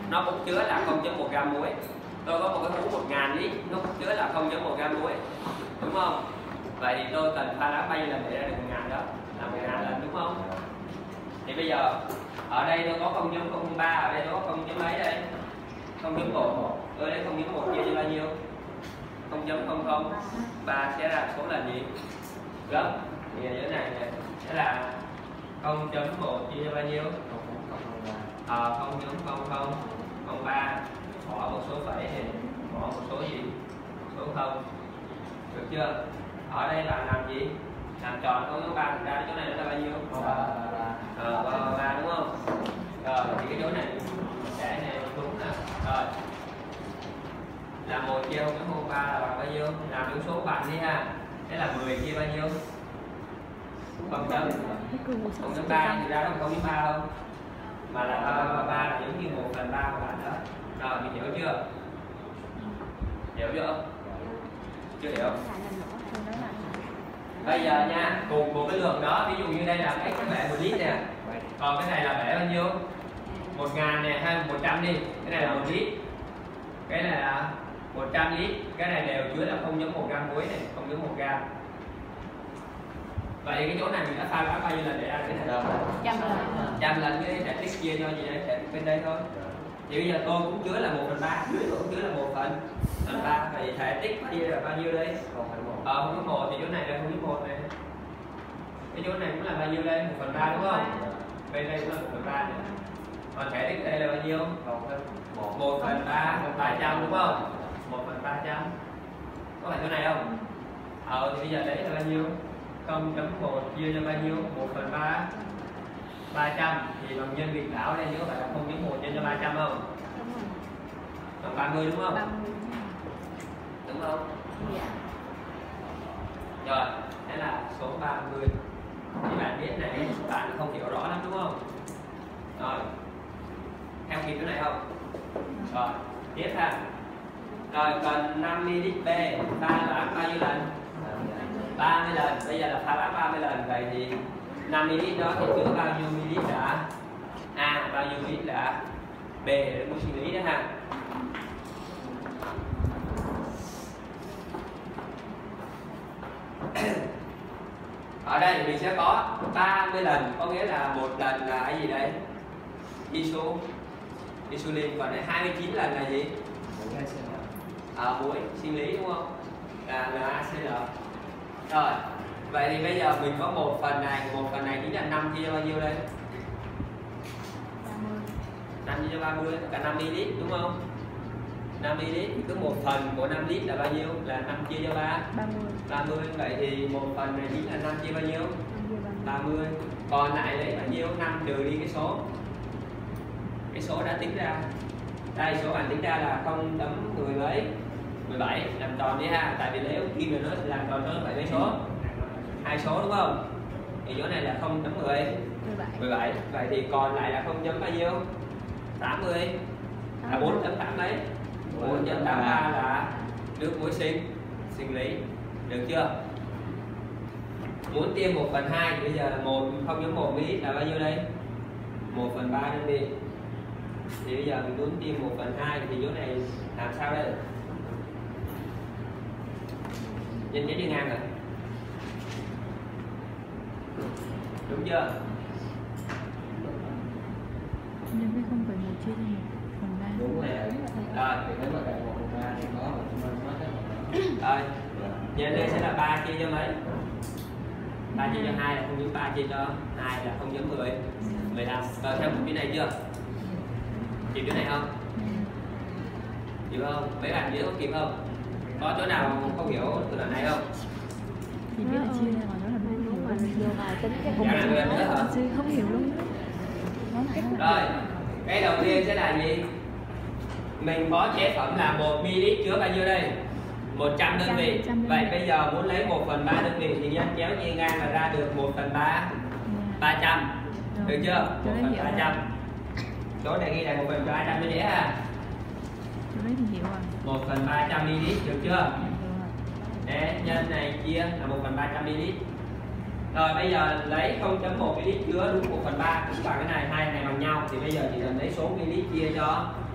nó cũng chứa là 0.1 gam muối. Tôi có một cái hũ 1000 lít, nó cũng chứa là 0.1 gam muối, đúng không? Vậy thì tôi cần pha loãng bao nhiêu lần để ra được 1000 đó? Là 1000 lần, đúng không? Thì bây giờ ở đây tôi có 0.03, ở đây tôi có 0. Mấy đây? 0.1. Tôi lấy 0.1 chia cho bao nhiêu? 0.003 sẽ ra số lần gì? Gấp. Thì như thế này nè, sẽ là 0.1 chia cho bao nhiêu? 0.0003, bỏ một số phẩy này, bỏ một số gì? Số 0. Được chưa? Ở đây bạn làm gì? Làm tròn 0.3, thực ra chỗ này nó là bao nhiêu? 3, đúng không? Rồi thì cái chỗ này để này đúng nè. Rồi là 1 chia 0.03 là bằng bao nhiêu? Làm những số bằng đi ha. Thế là 10 chia bao nhiêu? 0.3 thì ra đó 0.3 không? Mà là 3 là giống như 1/3 của bạn đó. Rồi mình hiểu chưa? Hiểu chưa? Chưa hiểu? Bây giờ nha, cùng một cái lượng đó, ví dụ như đây là x cái bể 1 lít nè, còn cái này là bể bao nhiêu? 1000 nè, hay 100 đi, cái này là 1 lít, cái này là 100 lít, cái này đều chứa là 0.1 gam muối này, 0.1 gam. Vậy cái chỗ này mình đã pha loãng bao nhiêu lần để ra cái này? 100 lần, cái thể tích chia cho gì đấy, thể bên đây thôi. Thì bây giờ tôi cũng chứa là 1/3, dưới tôi cũng chứa là 1/3, vậy thể tích chia là bao nhiêu đây? 0.1 thì chỗ này là 0.1 này. Cái chỗ này cũng là bao nhiêu đây? 1/3 đúng không? Bên đây cũng là 1/3 này. Còn thể tích đây là bao nhiêu? 1/300 đúng không? 1/300. Có phải chỗ này không? Thì bây giờ đấy là bao nhiêu? 0.1 chia cho bao nhiêu? 1/300 thì bằng nhân vị đảo đây nhớ phải là 0.1 nhân cho 300 không? Bằng 30 đúng không? 30. Đúng không? Dạ. Rồi, thế là số 30. Thì bạn biết này, bạn không hiểu rõ lắm đúng không? Rồi, theo kịp cái này không? Rồi, tiếp ha. Rồi, cần 50 lít B, pha loãng bao nhiêu lần? 30 lần. Bây giờ là pha loãng 30 lần. Vậy thì 50 lít đó thì chứa bao nhiêu ml đã? A, bao nhiêu ml đã? B là mol sinh lý đó ha. Ở đây mình sẽ có 30 lần, có nghĩa là một lần là cái gì đây? Insulin, còn 29 lần là gì? Muối sinh lý đúng không? Là NaCl. Rồi, vậy thì bây giờ mình có một phần này chính là 5 chia cho bao nhiêu đây? 5 chia cho 30, cả 5 ml đúng không? 5 ml thì cứ một phần của 5 lít là bao nhiêu? Là 5 chia cho 30. Vậy thì một phần này chính là 5 chia bao nhiêu? 30. Còn lại lấy bao nhiêu? 5 trừ đi cái số. Cái số đã tính ra. Đây số bạn tính ra là 0.10 mấy? 17, làm tròn đi ha. Tại vì nếu kim là nó làm tròn nó phải mấy số? 2 số đúng không? Thì chỗ này là 0.17. Vậy thì còn lại là 0. Bao nhiêu? 80. Là 4.8 mấy? 4.83 là nước muối sinh lý. Được chưa? Muốn tiêm 1/2 thì bây giờ là 0.1 ml là bao nhiêu đây? 1/3 đơn vị. Thì bây giờ mình muốn tiêm 1/2 thì chỗ này làm sao đây? Nhân với đi ngang rồi. Đúng chưa? Nhân với 0,1 chia cho 1/3. Đúng rồi. Rồi, nếu mà đại 1/3 thì có rồi. Nhân đây sẽ là 3 chia cho mấy? 3 chia cho 2 là 0.3 chia cho 2 là 0.10. 15. Rồi theo cái này chưa? Kịp cái này không? Kịp không? Mấy bạn nhớ có kịp không? Có chỗ nào không hiểu từ đoạn này không? Thì biết là chia ra mà nó là không hiểu mà vô bài tính cái Dạ, không hiểu luôn. Rồi, cái đầu tiên sẽ là gì? Mình có chế phẩm là 1 ml chứa bao nhiêu đây? 100 đơn vị. Vậy bây giờ muốn lấy 1/3 đơn vị thì nhân chéo chia ngang là ra được 1/3 300. Được chưa? 1/300. Chỗ này ghi là 1/300 cho dễ ha. Chỗ đấy thì hiểu rồi. 1/300 ml được chưa? Để nhân này chia là 1/300 ml. Rồi bây giờ lấy 0.1 ml chứa đúng 1/3 cũng bằng cái này, hai này bằng nhau thì bây giờ chỉ cần lấy số ml chia cho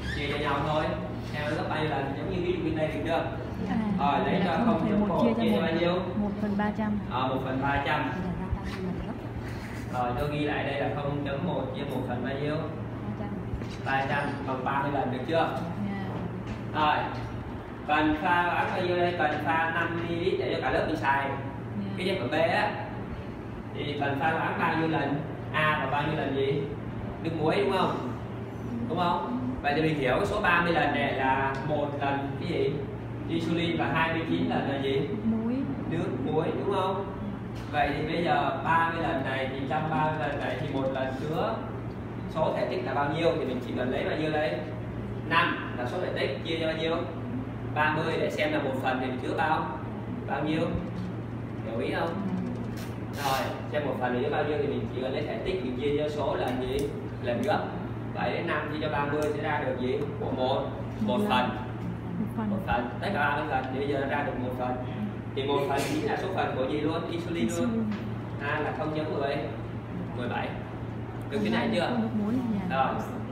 chia cho nhau thôi. Theo nó gấp bao nhiêu lần, giống như ví dụ bên đây được chưa? Rồi lấy cho 0.1 chia cho bao nhiêu? 1/300. 1/300. Rồi tôi ghi lại đây là 0.1 chia 1 phần bao nhiêu? 300 bằng 30 lần được chưa? Rồi cần pha bán bao nhiêu đây? Cần pha 5 ml để cho cả lớp mình xài. Cái chế phẩm B á thì cần pha bán bao nhiêu lần? A và bao nhiêu lần gì? Nước muối đúng không? Đúng không? Vậy thì mình hiểu cái số 30 lần này là 1 lần cái gì? Insulin và 29 lần là gì? Muối. Nước muối đúng không? Vậy thì bây giờ 30 lần này thì 130 lần này thì một lần chứa số thể tích là bao nhiêu thì mình chỉ cần lấy bao nhiêu đây? 5 là số thể tích chia cho bao nhiêu? 30 để xem là một phần thì mình chứa bao nhiêu? Hiểu ý không? Rồi xem một phần thì chứa bao nhiêu thì mình chỉ cần lấy thể tích mình chia cho số là gì? Lần gấp. Vậy đến 5 chia cho 30 sẽ ra được gì? Của một phần. Một phần. Tất cả 30 phần thì bây giờ ra được 1 phần. Thì 1 phần chính là số phần của gì luôn? Insulin luôn. Là 0.17. Được cái này chưa? Rồi.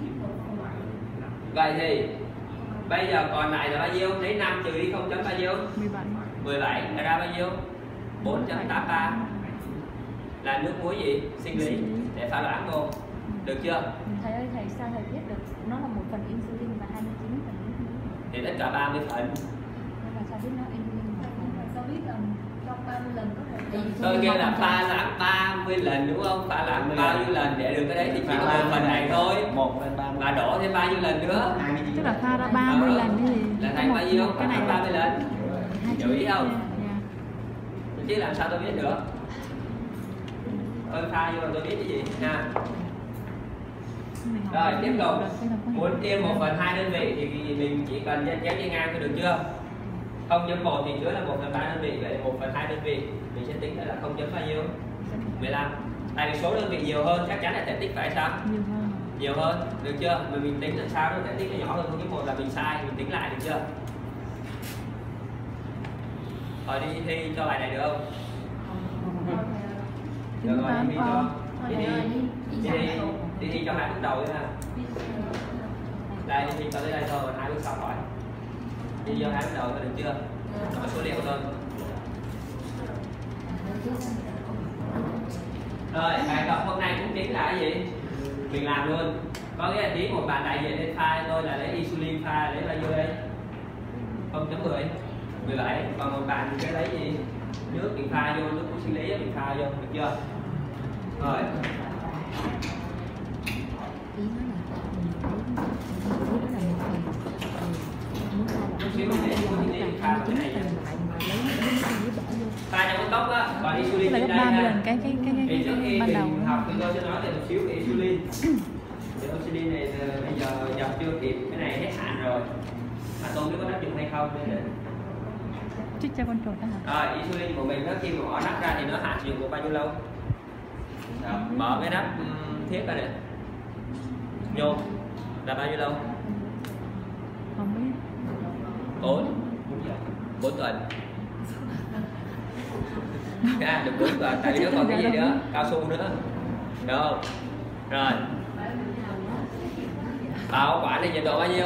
Vậy thì bây giờ còn lại là bao nhiêu? Lấy 5 trừ đi 0. Bao nhiêu? 17 là ra bao nhiêu? 4.83 là nước muối gì? Sinh lý để pha loãng vô. Được chưa? Thầy ơi, thầy sao thầy biết được nó là 1 phần insulin và 29 phần nước muối? Thì tất cả 30 phần. Nhưng mà sao biết nó insulin và sao biết là trong 30 lần có thể tôi kêu là pha loãng 30 lần đúng không? Pha loãng bao nhiêu lần để được cái đấy thì chỉ có một phần này thôi. 1/30 và đổ thêm bao nhiêu lần nữa? Tức là pha ra 30 lần thì là thành bao nhiêu? Cái này 30 lần. Hiểu ý không? Chứ làm sao tôi biết được? Tôi pha vô là tôi biết cái gì nha. Rồi tiếp tục, muốn tiêm 1/2 đơn vị thì mình chỉ cần nhân chéo chia ngang thôi được chưa? 0.1 thì chứa là 1/3 đơn vị, vậy 1/2 đơn vị mình sẽ tính là 0. Bao nhiêu? 15. Tại vì số đơn vị nhiều hơn chắc chắn là thể tích phải sao? Nhiều hơn, được chưa? Mà mình tính làm sao đó thể tích nó nhỏ hơn 0.1 là mình sai, mình tính lại được chưa? Rồi đi thi cho bài này được không? Được rồi, đi cho đi thi cho 2 bước đầu thôi ha. Đây đi thi cho tới đây thôi, 2 bước sau hỏi. Đi cho 2 bước đầu thôi được chưa? Có số liệu thôi. Rồi, bài tập hôm nay cũng chính là cái gì? Mình làm luôn. Có nghĩa là tí một bạn đại diện lên pha tôi là lấy insulin pha lấy bao nhiêu đây? 0.10 17. Còn một bạn thì sẽ lấy gì? Nước mình pha vô, nước sinh lý mình pha vô, được chưa? Rồi. Chút xíu mình lấy insulin pha vào cái này nha. Pha trong cái cốc á, còn insulin trên đây ha. Thì trước khi mình học thì tôi sẽ nói về một xíu về insulin. Thì insulin này bây giờ dập chưa kịp, cái này hết hạn rồi. Mà tôi biết có tác dụng hay không nên là chích cho con chuột đó hả? Rồi insulin của mình đó, khi mà mở nắp ra thì nó hạn sử dụng được bao nhiêu lâu? Đó, mở cái nắp thiết ra này nhô là bao nhiêu lâu? Không biết. 4 tuần. Được 4 tuần, tại vì nó còn cái gì nữa, cao su nữa, được không? Rồi bảo quản này nhiệt độ bao nhiêu?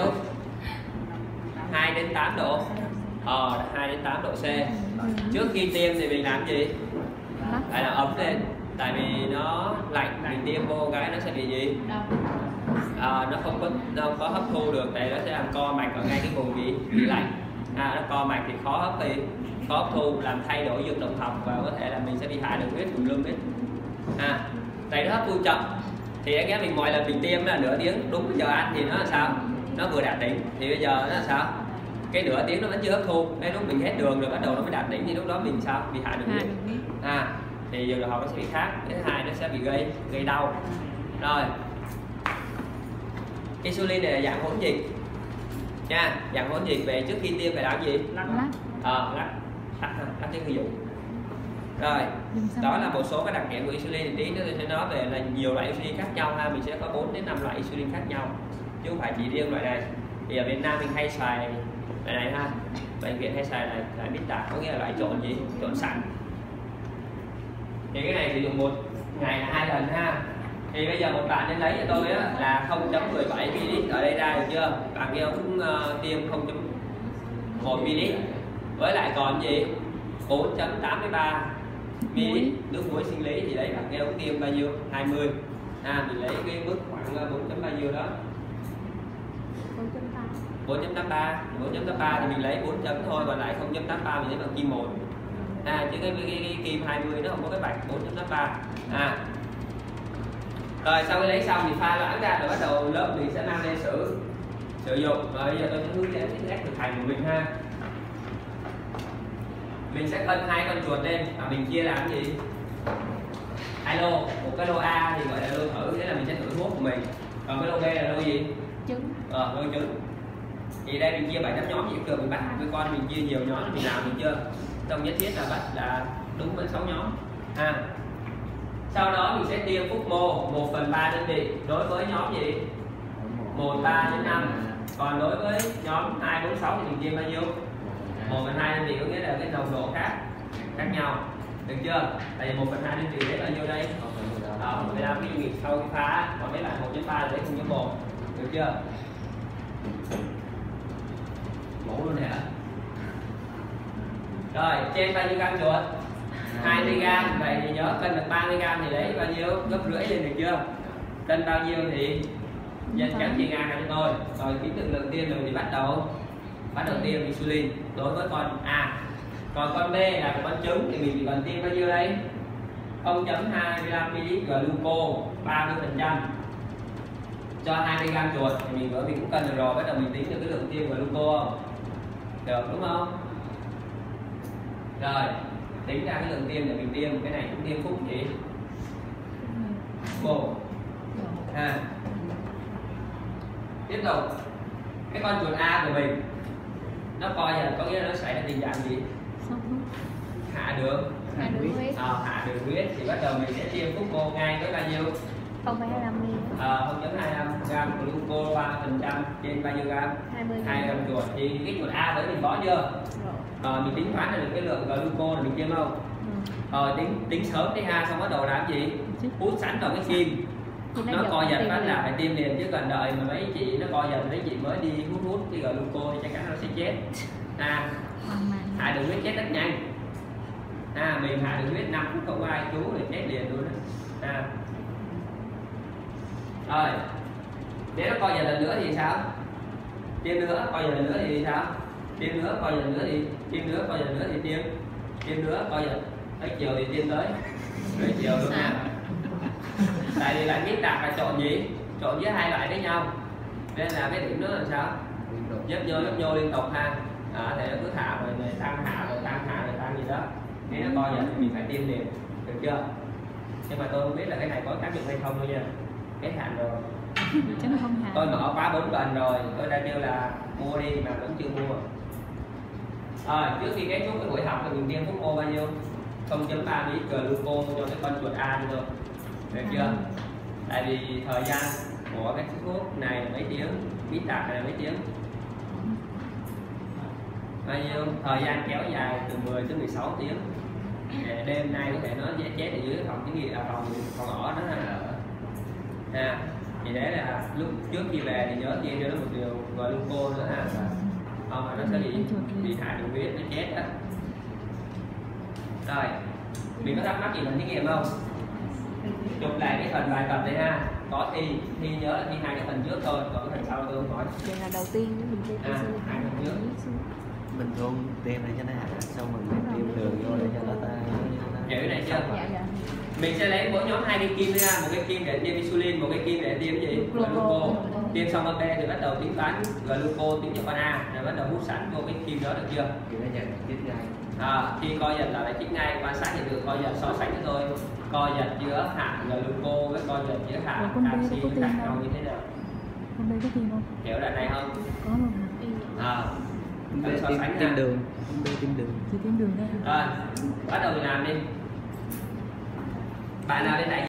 2 đến 8 độ. 2 đến 8 độ C. Trước khi tiêm thì mình làm gì? Phải là ấm lên. Tại vì nó lạnh, mình tiêm vô cái nó sẽ bị gì? Nó không có hấp thu được, tại nó sẽ làm co mạch ở ngay cái vùng bị lạnh. Nó co mạch thì khó hấp thu, làm thay đổi dương động học và có thể là mình sẽ bị hạ đường huyết, tùm lum hết. Tại nó hấp thu chậm thì anh em mình mọi lần mình tiêm là nửa tiếng đúng giờ ăn thì nó là sao? Nó vừa đạt đỉnh thì bây giờ nó là sao? Cái nửa tiếng nó vẫn chưa hấp thu, đến lúc mình hết đường rồi bắt đầu nó mới đạt đỉnh thì lúc đó mình sao? Bị hạ đường huyết. Thì dương động học nó sẽ bị khác. Thứ hai nó sẽ bị gây đau. Rồi insulin này là dạng hỗn dịch nha, dạng hỗn dịch. Về trước khi tiêm phải làm gì? Lắc cái ví dụ. Rồi đó là một số cái đặc điểm của insulin. Tí nữa tôi sẽ nói về là nhiều loại insulin khác nhau ha, mình sẽ có 4 đến 5 loại insulin khác nhau chứ không phải chỉ riêng loại này. Thì ở Việt Nam mình hay xài loại này ha, bệnh viện hay xài là Mita, có nghĩa là loại trộn gì? Trộn sẵn. Thì cái này sử dụng một ngày là 2 lần ha. Thì bây giờ một bạn nên lấy cho tôi á, là 0.17 ml, ở đây ra được chưa? Bạn kia cũng tiêm 0.1 ml, với lại còn gì 4.83 ml nước muối sinh lý thì đấy bạn kia cũng tiêm bao nhiêu 20. Mình lấy cái mức khoảng 4. Bao nhiêu đó 4.83 thì mình lấy 4 chấm thôi, còn lại 0.83 mình lấy bằng kim 1. Chứ cái kim 20 nó không có cái bạch 4.83. Rồi sau khi lấy xong thì pha loãng ra rồi bắt đầu lớp mình sẽ mang lên sử dụng. Rồi bây giờ tôi sẽ hướng dẫn cái cách thực hành của mình ha. Mình sẽ cân 2 con chuột lên và mình chia làm gì 2 lô. Một cái lô A thì gọi là lô thử, thế là mình sẽ thử thuốc của mình. Còn cái lô B là lô gì? Trứng. Lô trứng. Thì đây mình chia 7-8 nhóm vậy được, mình bắt với con mình chia nhiều nhóm mình làm được chưa? Không nhất thiết là bắt là đúng với 6 nhóm. Sau đó mình sẽ tiêm phúc mô 1/3 đơn vị đối với nhóm gì 1, 3 đến 5. Còn đối với nhóm 2, 4, 6 thì mình tiêm bao nhiêu 1/2 đơn vị, có nghĩa là cái nồng độ khác nhau, được chưa? Tại vì 1/2 đơn vị đấy bao nhiêu đây? 15 cái unit sau cái phá, còn mấy bạn 1.3 đấy 0.1, được chưa? Mổ luôn hả? Rồi trên bao nhiêu gam chuột? 20 gram, vậy thì nhớ cân được 30 gram thì lấy bao nhiêu? Gấp rưỡi lên, được chưa? Cân bao nhiêu thì nhân chấm chia ngang cho tôi. Rồi kiếm được lượng tiêm rồi thì bắt đầu tiêm insulin đối với con A. Còn con B là con trứng thì mình chỉ cần tiêm bao nhiêu đây? 0.25 ml gluco 30% cho 20 gram chuột thì mình cũng cân được rồi, bắt đầu mình tính được cái lượng tiêm gluco không? Được đúng không? Rồi tính ra cái lượng tiêm để mình tiêm, cái này cũng tiêm phúc gì? Tiếp tục cái con chuột A của mình nó coi là có nghĩa là nó xảy ra tình trạng gì? Hạ đường huyết thì bắt đầu mình sẽ tiêm phúc mô ngay với bao nhiêu? 0.25 gram gluco 3% trên bao nhiêu gram? 20 gram chuột. Thì cái chuột A với mình có chưa? Mình tính toán được cái lượng gluco là mình tiêm không? Tính sớm đi ha, xong bắt đầu làm gì? Hút sẵn vào cái kim. Nó co giật phát là phải tiêm liền, chứ cần đợi mà mấy chị nó co giật mấy chị mới đi hút cái gluco thì chắc chắn nó sẽ chết. Hạ đường huyết chết rất nhanh. Mình hạ đường huyết 5 phút không có ai chú thì chết liền luôn đó. Rồi nếu nó co giật lần nữa thì sao? Tiêm nữa, co giật lần nữa thì sao? Tiêm nữa, co giật lần nữa thì tiêm nữa, co giật lần nữa thì tiêm nữa, co giật tới chiều thì tiêm tới chiều luôn nha. Tại vì lại biết đặt là trộn gì? Trộn với hai loại với nhau, nên là cái điểm đó là sao? Nhấp vô liên tục ha. Thì nó cứ thả rồi tăng hạ rồi tăng gì đó. Nếu nó co giật thì mình phải tiêm liền, được chưa? Nhưng mà tôi không biết là cái này có tác dụng hay không thôi nha. Hết hạn rồi. Tôi mở quá 4 lần rồi, tôi đã kêu là mua đi mà vẫn chưa mua. Trước khi kết thúc cái buổi học thì mình tiêm phúc mô bao nhiêu? 0.3 ml gluco cho cái con chuột A đi thôi, được chưa? Tại vì thời gian của cái thuốc này là mấy tiếng, biết đạt là mấy tiếng, bao nhiêu? Thời gian kéo dài từ 10 tới 16 tiếng. Để đêm nay có thể nó chết ở dưới phòng thí nghiệm, phòng ở đó ha. Thì đấy là lúc trước khi về thì nhớ tiêm cho nó một điều gluco nữa ha. Không mà nó sẽ bị hạ đường huyết, nó chết đó. Rồi mình có thắc mắc gì lần thí nghiệm không? Chụp lại cái phần bài tập này ha. Có thi nhớ là thi 2 cái phần trước thôi, còn cái phần sau tôi không hỏi. Đây là đầu tiên mình tiêm 2 phần trước. Mình luôn tiêm này cho nó hạ, xong mình tiêm đường vô để cho nó ta hiểu này chưa? Mình sẽ lấy mỗi nhóm 2 cái kim ra, một cái kim để tiêm insulin, một cái kim để tiêm gì? Gluco. Tiêm xong con B thì bắt đầu tính toán gluco tính cho con A, rồi bắt đầu hút sẵn vô cái kim đó, được chưa? Thì nó nhận chích ngay. Khi co giật là phải chích ngay, quan sát hiện tượng co giật so sánh với tôi. Co giật giữa hạ gluco với co giật giữa hạ canxi khác nhau như thế nào? Con B có tiêm không? Hiểu đoạn này không? Có luôn. So sánh tiêm đường. Tiêm đường. Chỉ tiêm đường đây. Rồi, bắt đầu mình làm đi. Bạn nào bên này